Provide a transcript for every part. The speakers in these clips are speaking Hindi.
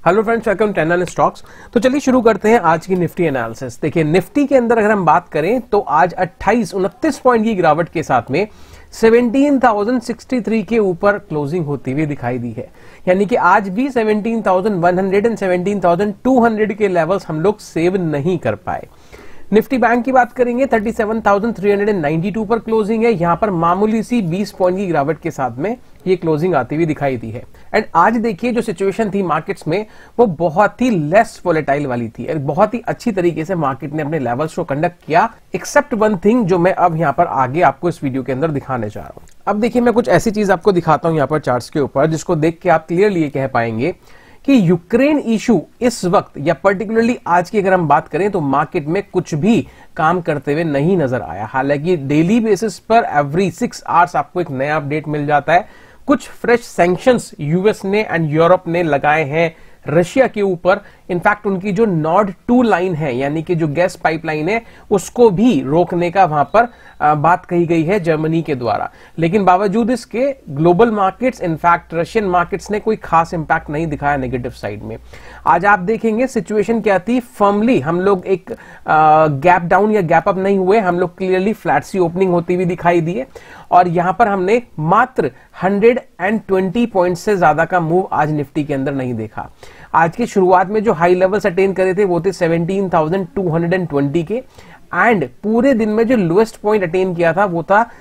Hello friends, welcome to analyst stocks. तो चलिए शुरू करते हैं आज की निफ्टी एनालिसिस। देखिए निफ्टी के अंदर अगर हम बात करें तो आज 29 पॉइंट की गिरावट के साथ में 17,063 के ऊपर क्लोजिंग होती हुई दिखाई दी है। यानी कि आज भी 17,100 एंड 17,200 के लेवल्स हम लोग सेव नहीं कर पाए। निफ्टी बैंक की बात करेंगे 37,392 पर क्लोजिंग है। यहां पर मामूली सी 20 पॉइंट की गिरावट के साथ में ये क्लोजिंग आती हुई दिखाई दी है। एंड आज देखिए जो सिचुएशन थी मार्केट्स में वो बहुत ही लेस वोलेटाइल वाली थी। बहुत ही अच्छी तरीके से मार्केट ने अपने लेवल्स को कंडक्ट किया, एक्सेप्ट वन थिंग जो मैं अब यहां पर आगे आपको इस वीडियो के अंदर दिखाने जा रहा हूं। अब देखिए मैं कुछ ऐसी चीज आपको दिखाता हूं यहां पर चार्ट्स के ऊपर, जिसको देख के आप क्लियरली ये कह पाएंगे कि यूक्रेन इशू इस वक्त या पर्टिकुलरली आज की अगर हम बात करें तो मार्केट में कुछ भी काम करते हुए नहीं नजर आया। हालांकि डेली बेसिस पर एवरी 6 आवर्स आपको एक नया अपडेट मिल जाता है। कुछ फ्रेश सैंक्शंस यूएस ने एंड यूरोप ने लगाए हैं रशिया के ऊपर। इनफैक्ट उनकी जो नॉर्ड 2 लाइन है यानी कि जो गैस पाइपलाइन है उसको भी रोकने का वहां पर बात कही गई है जर्मनी के द्वारा। लेकिन बावजूद इसके global markets, in fact Russian markets ने कोई खास इंपैक्ट नहीं दिखाया नेगेटिव साइड में। आज आप देखेंगे सिचुएशन क्या थी। फर्मली हम लोग एक गैप डाउन या गैप अप नहीं हुए, हम लोग क्लियरली फ्लैट सी ओपनिंग होती हुई दिखाई दी है। और यहां पर हमने मात्र 120 पॉइंट से ज्यादा का मूव आज निफ्टी के अंदर नहीं देखा। आज की शुरुआत में जो हाई लेवल्स अटेन करे थे वो थे 17,220 के, एंड पूरे दिन में जो लोएस्ट पॉइंट अटेन किया था वो था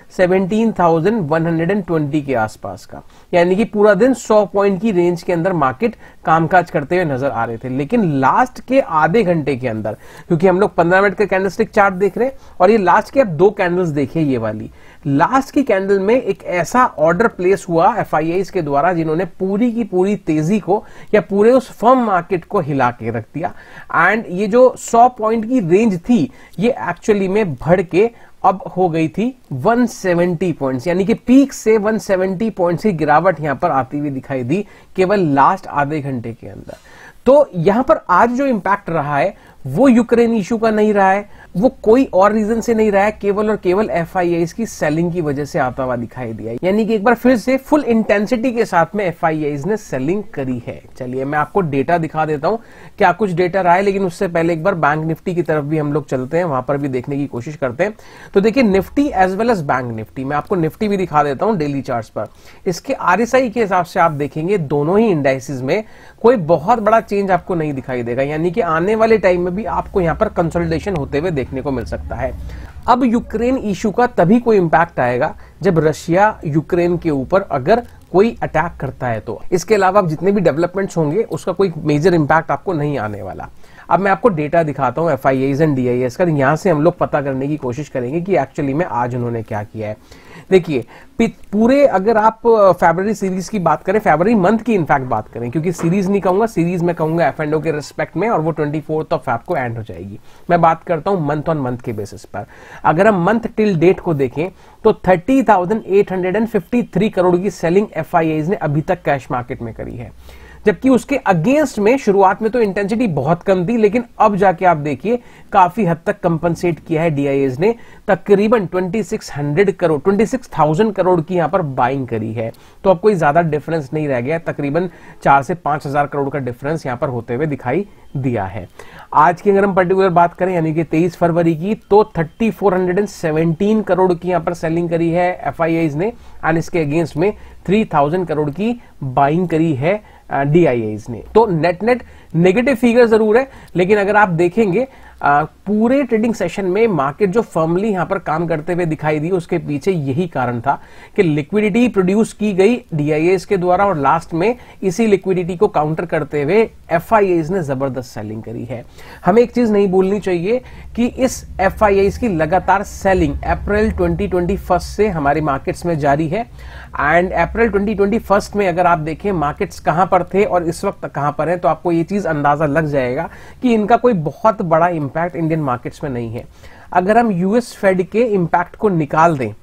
17,120 के आसपास का। यानी कि पूरा दिन 100 पॉइंट की रेंज के अंदर मार्केट कामकाज करते हुए नजर आ रहे थे। लेकिन लास्ट के आधे घंटे के अंदर, क्योंकि हम लोग 15 मिनट का कैंडलस्टिक चार्ट देख रहे हैं और ये लास्ट के अब 2 कैंडल्स देखिए, ये वाली लास्ट की कैंडल में एक ऐसा ऑर्डर प्लेस हुआ एफआईआईज के द्वारा जिन्होंने पूरी की पूरी तेजी को या पूरे उस फर्म मार्केट को हिला के रख दिया। एंड ये जो 100 पॉइंट की रेंज थी ये एक्चुअली में बढ़ के अब हो गई थी 170 पॉइंट्स, यानी कि पीक से 170 पॉइंट्स की गिरावट यहां पर आती हुई दिखाई दी केवल लास्ट आधे घंटे के अंदर। तो यहां पर आज जो इंपैक्ट रहा है वो यूक्रेन इशू का नहीं रहा है, वो कोई और रीजन से नहीं रहा है, केवल और केवल एफआईआईज की सेलिंग की वजह से आता हुआ दिखाई दिया। यानी कि एक बार फिर से फुल इंटेंसिटी के साथ में एफआईआईज ने सेलिंग करी है। चलिए मैं आपको डेटा दिखा देता हूं क्या कुछ डेटा रहा है, लेकिन उससे पहले एक बार बैंक निफ्टी की तरफ भी हम लोग चलते हैं, वहां पर भी देखने की कोशिश करते हैं। तो देखिए Nifty as well as bank Nifty, मैं आपको निफ्टी भी दिखा देता हूं डेली चार्ट्स पर। इसके आरएसआई के हिसाब से आप देखेंगे दोनों ही इंडाइसेस में कोई बहुत बड़ा चेंज आपको नहीं दिखाई देगा। यानी कि आने वाले टाइम में भी आपको यहां पर कंसोलिडेशन होते हुए देखने को मिल सकता है। अब यूक्रेन इशू का तभी कोई इंपैक्ट आएगा जब रशिया यूक्रेन के ऊपर अगर कोई अटैक करता है तो। इसके अलावा अब जितने भी डेवलपमेंट्स होंगे उसका कोई मेजर इंपैक्ट आपको नहीं आने वाला। अब मैं आपको डेटा दिखाता हूं एफआईआईज एंड डीआईएस का, यहां से हम लोग पता करने की कोशिश करेंगे कि एक्चुअली में आज उन्होंने क्या किया है। देखिए पूरे अगर आप फरवरी सीरीज की बात करें, फरवरी मंथ की इनफैक्ट बात करें, क्योंकि सीरीज नहीं कहूंगा, सीरीज में कहूंगा एफ&ओ के रिस्पेक्ट में, और वो 24 ऑफ फेब को एंड हो जाएगी। मैं बात करता हूं मंथ ऑन मंथ के बेसिस पर। अगर हम मंथ टिल डेट को देखें तो 30,853 करोड़ की सेलिंग एफआईआईज ने अभी तक कैश मार्केट में करी है। जबकि उसके अगेंस्ट में शुरुआत में तो इंटेंसिटी बहुत कम थी, लेकिन अब जाके आप देखिए काफी हद तक कंपनसेट किया है डीआईएस ने। तकरीबन 26,000 करोड़ की यहां पर बाइंग करी है। तो अब कोई ज्यादा डिफरेंस नहीं रह गया, तकरीबन 4 से 5,000 करोड़ का डिफरेंस यहां पर होते हुए दिखाई दिया है। आज की अगर हम पर्टिकुलर बात करें यानी कि 23 फरवरी की, तो 3417 करोड़ की यहां पर सेलिंग करी है एफआईआईज ने, एंड इसके अगेंस्ट में 3000 करोड़ की बाइंग करी है डीआईआईज ने। तो नेट नेट नेगेटिव फिगर जरूर है, लेकिन अगर आप देखेंगे पूरे ट्रेडिंग सेशन में मार्केट जो फर्मली यहां पर काम करते हुए दिखाई दी उसके पीछे यही कारण था कि लिक्विडिटी प्रोड्यूस की गई डीआईएस के द्वारा, और लास्ट में इसी लिक्विडिटी को काउंटर करते हुए एफआईआईज ने जबरदस्त सेलिंग करी है। हमें एक चीज नहीं भूलनी चाहिए कि इस एफआईआईज की लगातार सेलिंग अप्रैल 2021 से हमारे मार्केट्स में जारी है। एंड अप्रैल 2021 में अगर आप देखें मार्केट्स कहां पर थे और इस वक्त कहां पर हैं, तो आपको ये चीज अंदाजा लग जाएगा कि इनका कोई बहुत बड़ा इंपैक्ट इंडियन मार्केट्स में नहीं है। अगर हम यूएस फेड के इंपैक्ट को निकाल दें,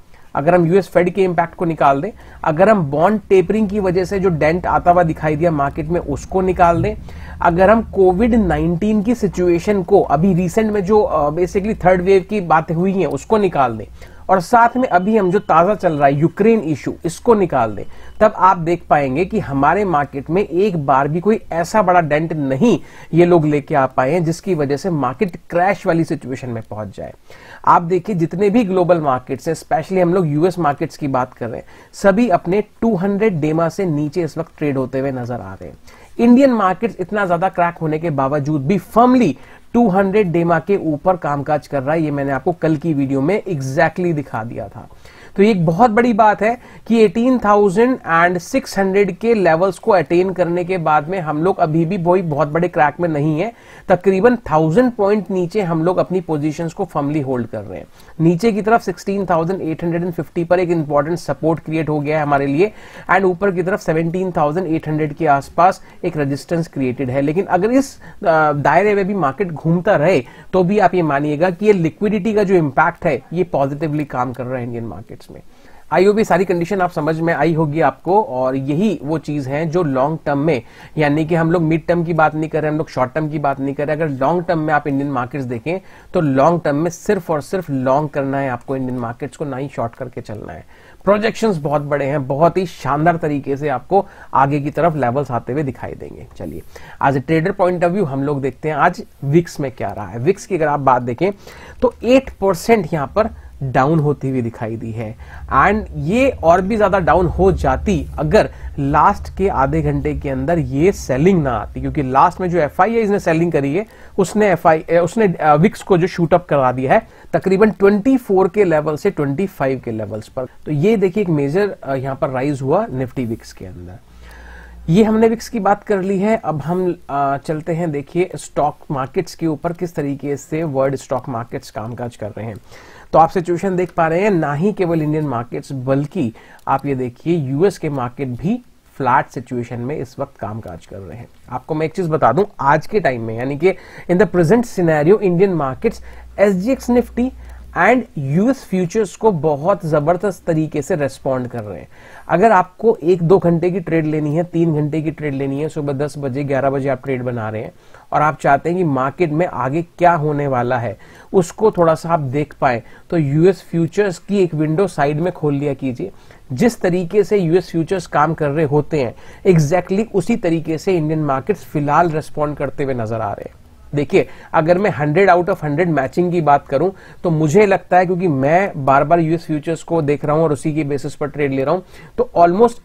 अगर हम बॉन्ड टेपरिंग की वजह से जो डेंट आता हुआ दिखाई दिया मार्केट में उसको निकाल दें, अगर हम कोविड-19 की सिचुएशन को, अभी रिसेंट में जो बेसिकली थर्ड वेव की बातें हुई हैं उसको निकाल दें, और साथ में अभी हम जो ताजा चल रहा है यूक्रेन इशू, इसको निकाल दें, तब आप देख पाएंगे कि हमारे मार्केट में एक बार भी कोई ऐसा बड़ा डेंट नहीं ये लोग लेके आ पाए हैं जिसकी वजह से मार्केट क्रैश वाली सिचुएशन में पहुंच जाए। आप देखिए जितने भी ग्लोबल मार्केट्स हैं, स्पेशली हम लोग यूएस मार्केट्स की बात कर रहे हैं, सभी अपने 200 डेमा से नीचे इस वक्त ट्रेड होते हुए नजर आ रहे हैं। इंडियन मार्केट्स इतना ज्यादा क्रैक होने के बावजूद भी फर्मली 200 डेमा के ऊपर कामकाज कर रहा है। ये मैंने आपको कल की वीडियो में एग्जैक्टली दिखा दिया था। तो ये एक बहुत बड़ी बात है कि 18,600 के लेवल्स को अटेन करने के बाद में हम लोग अभी भी बहुत बड़े क्रैक में नहीं है। तकरीबन 1000 पॉइंट नीचे हम लोग अपनी पोजीशंस को फर्मली होल्ड कर रहे हैं। नीचे की तरफ 16,850 पर एक इंपॉर्टेंट सपोर्ट क्रिएट हो गया है हमारे लिए, एंड ऊपर की तरफ 17,800 के आसपास एक रेजिस्टेंस क्रिएटेड है। लेकिन अगर इस दायरे में भी मार्केट घूमता रहे तो भी आप ये मानिएगा कि ये लिक्विडिटी का जो इंपैक्ट है ये पॉजिटिवली काम कर रहा है इंडियन मार्केट्स में। आई होप ये सारी कंडीशन आप समझ में आई होगी आपको, और यही वो चीज है जो लॉन्ग टर्म में, यानी कि हम लोग मिड टर्म की बात नहीं कर रहे, हम लोग शॉर्ट टर्म की बात नहीं कर रहे, अगर लॉन्ग टर्म में आप इंडियन मार्केट्स देखें तो लॉन्ग टर्म में सिर्फ और सिर्फ लॉन्ग करना है आपको इंडियन मार्केट्स को, ना ही शॉर्ट करके चलना है। प्रोजेक्शंस बहुत बड़े हैं, बहुत ही शानदार तरीके से आपको आगे की तरफ लेवल्स आते हुए दिखाई देंगे। चलिए आज a trader point of view हम लोग देखते हैं आज विक्स में क्या रहा है। विक्स की अगर आप बात देखें तो 8% यहां पर डाउन होती हुई दिखाई दी है, एंड ये और भी ज्यादा डाउन हो जाती अगर लास्ट के आधे घंटे के अंदर ये सेलिंग ना आती, क्योंकि लास्ट में जो एफआई इसने सेलिंग करी है उसने विक्स को जो शूट अप करा दिया है तकरीबन 24 के लेवल से 25 के लेवल्स पर। तो ये देखिए एक मेजर यहां पर राइज हुआ निफ्टी विक्स के अंदर। ये हमने विक्स की बात कर ली है। अब हम चलते हैं, देखिए स्टॉक मार्केट्स के ऊपर किस तरीके से वर्ल्ड स्टॉक मार्केट्स कामकाज कर रहे हैं। तो आप सिचुएशन देख पा रहे हैं, ना ही केवल इंडियन मार्केट्स बल्कि आप ये देखिए यूएस के मार्केट भी फ्लैट सिचुएशन में इस वक्त कामकाज कर रहे हैं। आपको मैं एक चीज बता दूं, आज के टाइम में यानी कि in the present scenario Indian markets SGX Nifty and US futures को बहुत जबरदस्त तरीके से रेस्पॉन्ड कर रहे हैं। अगर आपको 1-2 घंटे की ट्रेड लेनी है, 3 घंटे की ट्रेड लेनी है, सुबह 10 बजे 11 बजे आप ट्रेड बना रहे हैं और आप चाहते हैं कि मार्केट में आगे क्या होने वाला है उसको थोड़ा सा आप देख पाए, तो यूएस फ्यूचर्स की एक विंडो साइड में खोल लिया कीजिए। जिस तरीके से यूएस फ्यूचर्स काम कर रहे होते हैं एग्जैक्टली उसी तरीके से इंडियन मार्केट्स फिलहाल रेस्पॉन्ड करते हुए नजर आ रहे हैं। देखिए अगर मैं 100 आउट ऑफ 100 मैचिंग की बात करूं तो मुझे लगता है, क्योंकि मैं बार बार यूएस फ्यूचर्स को देख रहा हूं और उसी की बेसिस पर ट्रेड ले रहा हूं, तो ऑलमोस्ट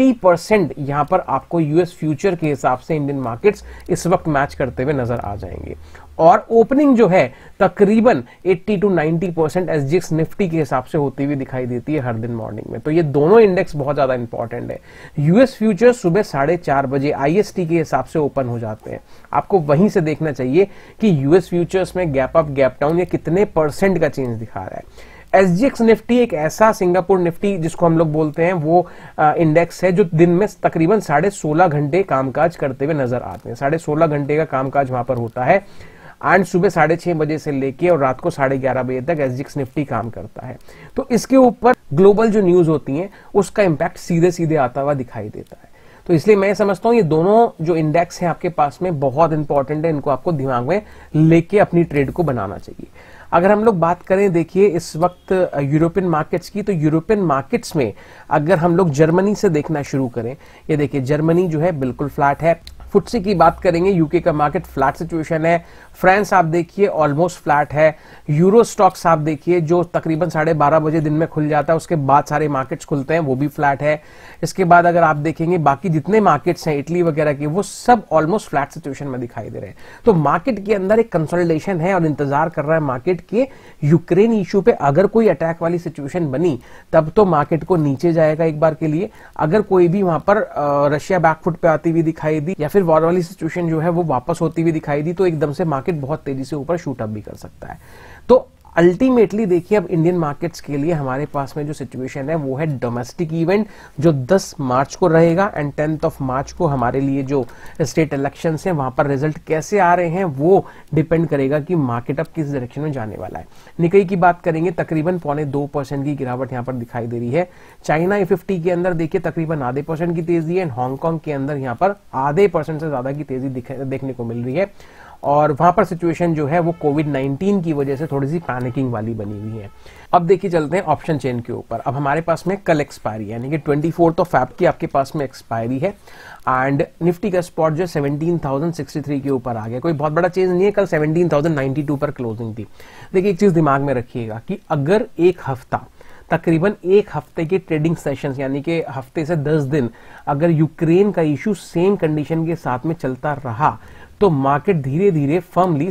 80% यहां पर आपको यूएस फ्यूचर के हिसाब से इंडियन मार्केट्स इस वक्त मैच करते हुए नजर आ जाएंगे। और ओपनिंग जो है तकरीबन 80 to 90% एसजीएक्स निफ्टी के हिसाब से होती हुई दिखाई देती है हर दिन मॉर्निंग में। तो ये दोनों इंडेक्स बहुत ज्यादा इंपॉर्टेंट है। यूएस फ्यूचर्स सुबह 4:30 बजे आईएसटी के हिसाब से ओपन हो जाते हैं। आपको वहीं से देखना चाहिए कि यूएस फ्यूचर्स में गैप अप गैप डाउन ये कितने % का चेंज दिखा रहा है। एसजीएक्स निफ्टी एक ऐसा सिंगापुर निफ्टी जिसको हम लोग बोलते हैं वो इंडेक्स है जो दिन में तकरीबन 16.5 घंटे कामकाज करते हुए नजर आते हैं। 16.5 घंटे का कामकाज वहां पर होता है, एंड सुबह 6:30 बजे से लेके और रात को 11:30 बजे तक एसजीएक्स निफ्टी काम करता है। तो इसके ऊपर ग्लोबल जो न्यूज होती हैं उसका इंपैक्ट सीधे सीधे आता हुआ दिखाई देता है। तो इसलिए मैं समझता हूं ये दोनों जो इंडेक्स हैं आपके पास में बहुत इंपॉर्टेंट है, इनको आपको दिमाग में लेके अपनी ट्रेड को बनाना चाहिए। अगर हम लोग बात करें देखिए इस वक्त यूरोपियन मार्केट्स की, तो यूरोपियन मार्केट्स में अगर हम लोग जर्मनी से देखना शुरू करें, ये देखिए जर्मनी जो है बिल्कुल फ्लैट है। फुटसी की बात करेंगे, यूके का मार्केट फ्लैट सिचुएशन है। फ्रांस आप देखिए ऑलमोस्ट फ्लैट है। यूरो स्टॉक्स आप देखिए जो तकरीबन 12:30 बजे दिन में खुल जाता है, उसके बाद सारे मार्केट्स खुलते हैं, वो भी फ्लैट है। इसके बाद अगर आप देखेंगे बाकी जितने मार्केट्स हैं इटली वगैरह के, वो सब ऑलमोस्ट फ्लैट सिचुएशन में दिखाई दे रहे हैं। तो मार्केट के अंदर एक कंसोलिडेशन है और इंतजार कर रहा है मार्केट के यूक्रेन इशू पे अगर कोई अटैक वाली सिचुएशन बनी तब तो मार्केट को नीचे जाएगा एक बार के लिए। अगर कोई भी वहां पर रशिया बैकफुट पे आती हुई दिखाई दी या फिर वॉर वाली सिचुएशन जो है वो वापस होती हुई दिखाई दी तो एकदम से मार्केट बहुत तेजी से ऊपर शूट अप भी कर सकता है। तो अल्टीमेटली देखिए अब इंडियन मार्केट्स के लिए हमारे पास में जो सिचुएशन है वो है डोमेस्टिक इवेंट जो 10 मार्च को रहेगा, एंड 10 मार्च को हमारे लिए जो स्टेट इलेक्शंस हैं वहां पर रिजल्ट कैसे आ रहे हैं वो डिपेंड करेगा कि मार्केट अब किस डायरेक्शन में जाने वाला है। निकाई की बात करेंगे, तकरीबन 0.25% की गिरावट यहां पर दिखाई दे रही है। चाइना E50 के अंदर देखिए तकरीबन आधे % की तेजी है, एंड हांगकांग के अंदर यहां पर आधे % से ज्यादा की तेजी देखने को मिल रही है। और वहां पर सिचुएशन जो है वो कोविड-19 की वजह से थोड़ी सी पैनिकिंग वाली बनी हुई है। अब देखिए चलते हैं ऑप्शन चेन के ऊपर। अब हमारे पास में कल एक्सपायरी यानी कि 24 फैब की आपके पास में एक्सपायरी है एंड निफ्टी का स्पॉट जो 17,063 के ऊपर आ गया। कोई बहुत बड़ा चेंज नहीं है, कल 17,092 पर क्लोजिंग थी। देखिए एक चीज दिमाग में रखिएगा कि अगर एक हफ्ता, तकरीबन एक हफ्ते के ट्रेडिंग सेशंस यानी कि हफ्ते से 10 दिन अगर यूक्रेन का इशू सेम कंडीशन के साथ में चलता रहा तो मार्केट धीरे धीरे फर्मली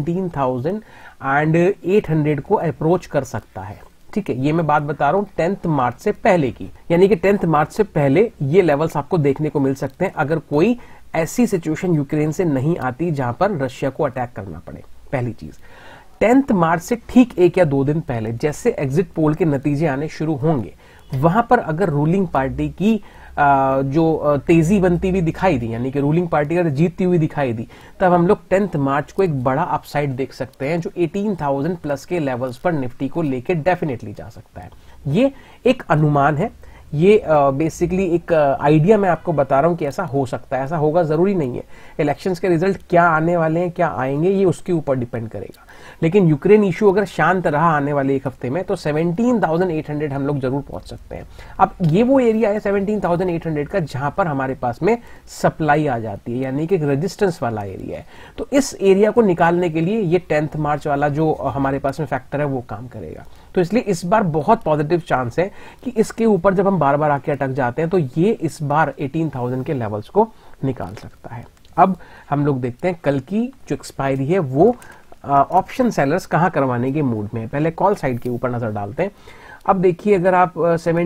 17,800 को अप्रोच कर सकता है। ठीक है, ये मैं बात बता रहा हूं 10 मार्च से पहले की, यानी कि 10 मार्च से पहले ये लेवल्स आपको देखने को मिल सकते हैं अगर कोई ऐसी सिचुएशन यूक्रेन से नहीं आती जहां पर रशिया को अटैक करना पड़े। पहली चीज, 10 मार्च से ठीक 1 या 2 दिन पहले जैसे एग्जिट पोल के नतीजे आने शुरू होंगे, वहां पर अगर रूलिंग पार्टी की जो तेजी बनती हुई दिखाई दी, यानी कि रूलिंग पार्टी अगर जीतती हुई दिखाई दी, तब हम लोग 10 मार्च को एक बड़ा अपसाइड देख सकते हैं जो 18,000 प्लस के लेवल्स पर निफ्टी को लेके डेफिनेटली जा सकता है। ये एक अनुमान है, ये बेसिकली एक आइडिया मैं आपको बता रहा हूं कि ऐसा हो सकता है, ऐसा होगा जरूरी नहीं है। इलेक्शंस के रिजल्ट क्या आने वाले हैं, क्या आएंगे, ये उसके ऊपर डिपेंड करेगा। लेकिन यूक्रेन इशू अगर शांत रहा आने वाले एक हफ्ते में तो 17,800 हम लोग जरूर पहुंच सकते हैं। अब ये वो एरिया है 17,800 का जहां पर हमारे पास में सप्लाई आ जाती है, यानी कि एक रेजिस्टेंस वाला एरिया है। तो इस एरिया को निकालने के लिए ये 10 मार्च वाला जो हमारे पास में फैक्टर है वो काम करेगा। तो इसलिए इस बार बहुत पॉजिटिव चांस है कि इसके ऊपर जब हम बार बार आके अटक जाते हैं तो ये इस बार 18,000 के लेवल्स को निकाल सकता है। अब हम लोग देखते हैं कल की जो एक्सपायरी है वो ऑप्शन सेलर्स कहां करवाने के मूड में है। पहले कॉल साइड के ऊपर नजर डालते हैं। अब देखिए अगर आप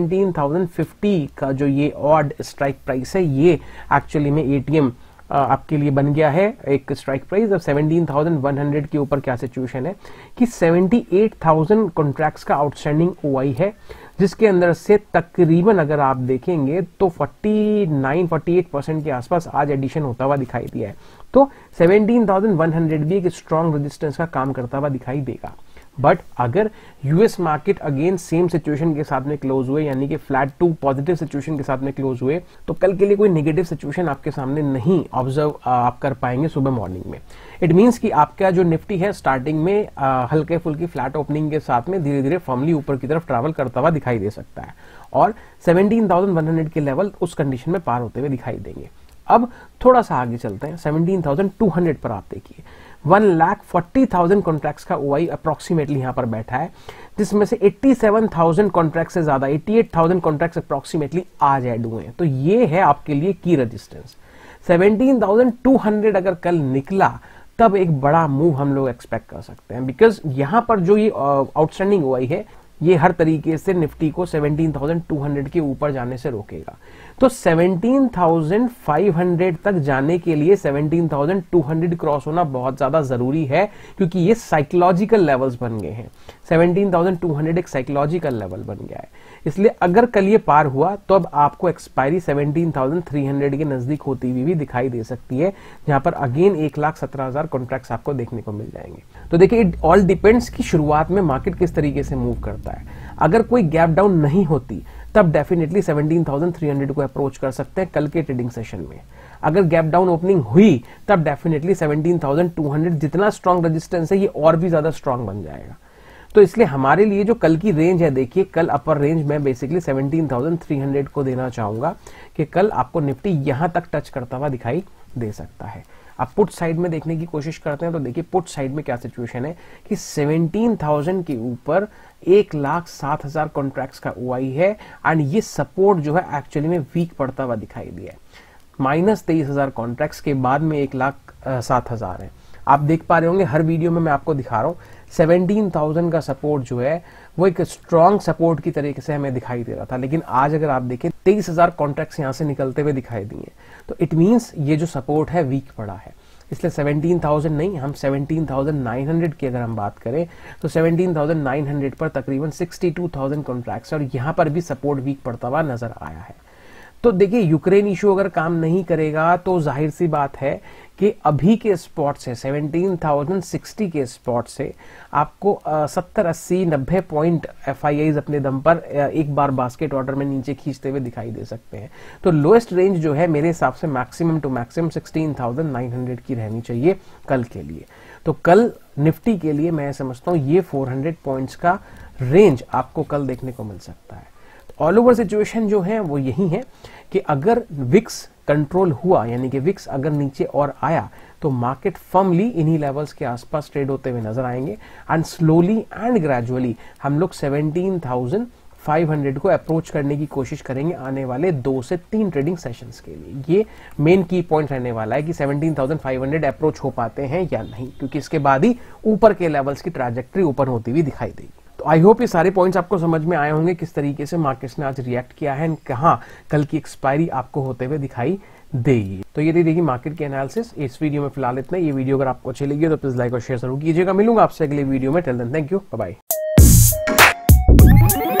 17,050 का जो ये ऑड स्ट्राइक प्राइस है, ये एक्चुअली में एटीएम आपके लिए बन गया है एक स्ट्राइक प्राइस। अब 17,100 के ऊपर क्या सिचुएशन है कि 78,000 कॉन्ट्रैक्ट्स का आउटस्टैंडिंग ओआई है, जिसके अंदर से तकरीबन अगर आप देखेंगे तो 49-48% के आसपास आज एडिशन होता हुआ दिखाई दिया है। तो 17,100 भी एक स्ट्रॉन्ग रेजिस्टेंस का काम करता हुआ दिखाई देगा। बट अगर US market again same situation के साथ में क्लोज हुए, यानी कि फ्लैट टू पॉजिटिव सिचुएशन के साथ में क्लोज हुए, तो कल के लिए कोई नेगेटिव सिचुएशन आपके सामने नहीं ऑब्जर्व आप कर पाएंगे सुबह मॉर्निंग में। इट मींस कि आपका जो निफ्टी है स्टार्टिंग में हल्के फुल्की फ्लैट ओपनिंग के साथ में धीरे धीरे फर्मली ऊपर की तरफ ट्रैवल करता हुआ दिखाई दे सकता है और 17,100 के लेवल उस कंडीशन में पार होते हुए दिखाई देंगे। अब थोड़ा सा आगे चलते हैं, 17,200 पर आप देखिए 1,40,000 कॉन्ट्रैक्ट्स का ओआई अप्रोक्सीमेटली यहां पर बैठा है, जिसमें से 87,000 कॉन्ट्रैक्ट से ज्यादा 88,000 कॉन्ट्रैक्ट्स अप्रोक्सीमेटली आज ऐड हुए हैं। तो ये है आपके लिए की रेजिस्टेंस। 17,200 अगर कल निकला तब एक बड़ा मूव हम लोग एक्सपेक्ट कर सकते हैं, बिकॉज यहां पर जो ये आउटस्टैंडिंग ओआई है ये हर तरीके से निफ्टी को 17,200 के ऊपर जाने से रोकेगा। तो 17,500 तक जाने के लिए 17,200 क्रॉस होना बहुत ज्यादा जरूरी है, क्योंकि ये साइकोलॉजिकल लेवल्स बन गए हैं। 17,200 एक साइकोलॉजिकल लेवल बन गया है। इसलिए अगर कल ये पार हुआ तो अब आपको एक्सपायरी 17,300 के नजदीक होती हुई भी दिखाई दे सकती है, जहां पर अगेन 1,17,000 कॉन्ट्रैक्ट्स आपको देखने को मिल जाएंगे। तो देखिए इट ऑल डिपेंड्स कि शुरुआत में मार्केट किस तरीके से मूव करता है। अगर कोई गैप डाउन नहीं होती तब डेफिनेटली 17,300 को अप्रोच कर सकते हैं कल के ट्रेडिंग सेशन में। अगर गैप डाउन ओपनिंग हुई तब डेफिनेटली 17,200 जितना स्ट्रॉन्ग रेजिस्टेंस है ये और भी ज्यादा स्ट्रॉन्ग बन जाएगा। तो इसलिए हमारे लिए जो कल की रेंज है, देखिए कल अपर रेंज में बेसिकली 17,300 को देना चाहूंगा कि कल आपको निफ्टी यहां तक टच करता हुआ दिखाई दे सकता है। अब पुट साइड में देखने की कोशिश करते हैं तो देखिए पुट साइड में क्या सिचुएशन है कि 17,000 के ऊपर 1,07,000 कॉन्ट्रैक्ट्स का ओआई है एंड ये सपोर्ट जो है एक्चुअली में वीक पड़ता हुआ दिखाई दिया है। -23,000 कॉन्ट्रैक्ट्स के बाद में 1,07,000 है। आप देख पा रहे होंगे हर वीडियो में मैं आपको दिखा रहा हूं 17,000 का सपोर्ट जो है वो एक स्ट्रॉन्ग सपोर्ट की तरीके से हमें दिखाई दे रहा था, लेकिन आज अगर आप देखें 23,000 कॉन्ट्रैक्ट्स यहां से निकलते हुए दिखाई दिए, तो इट मींस ये जो सपोर्ट है वीक पड़ा है। इसलिए 17,000 नहीं, हम 17,900 की अगर हम बात करें तो 17,900 पर तकरीबन 62,000 कॉन्ट्रैक्ट्स और यहां पर भी सपोर्ट वीक पड़ता हुआ नजर आया है। तो देखिए यूक्रेन इशू अगर काम नहीं करेगा तो जाहिर सी बात है कि अभी के स्पॉट से 17,060 के स्पॉट से आपको 70, 80, 90 पॉइंट FIIs अपने दम पर एक बार बास्केट ऑर्डर में नीचे खींचते हुए दिखाई दे सकते हैं। तो लोएस्ट रेंज जो है मेरे हिसाब से मैक्सिमम टू मैक्सिमम 16,900 की रहनी चाहिए कल के लिए। तो कल निफ्टी के लिए मैं समझता हूं ये 400 पॉइंट्स का रेंज आपको कल देखने को मिल सकता है। ऑल ओवर सिचुएशन जो है वो यही है कि अगर विक्स कंट्रोल हुआ, यानी कि विक्स अगर नीचे और आया, तो मार्केट फर्मली इन्हीं लेवल्स के आसपास ट्रेड होते हुए नजर आएंगे एंड स्लोली एंड ग्रेजुअली हम लोग 17,500 को अप्रोच करने की कोशिश करेंगे आने वाले 2 से 3 ट्रेडिंग सेशंस के लिए। ये मेन की पॉइंट रहने वाला है कि 17,500 अप्रोच हो पाते हैं या नहीं, क्योंकि इसके बाद ही ऊपर के लेवल्स की ट्रैजेक्टरी ओपन होती हुई दिखाई देगी। तो आई होप ये सारे पॉइंट्स आपको समझ में आए होंगे, किस तरीके से मार्केट्स ने आज रिएक्ट किया है, कहाँ कल की एक्सपायरी आपको होते हुए दिखाई देगी। तो ये देखिए मार्केट के एनालिसिस इस वीडियो में फिलहाल इतना। ये वीडियो अगर आपको अच्छी लगी तो प्लीज लाइक और शेयर जरूर कीजिएगा। मिलूंगा आपसे अगले वीडियो में। Till then thank you, bye bye.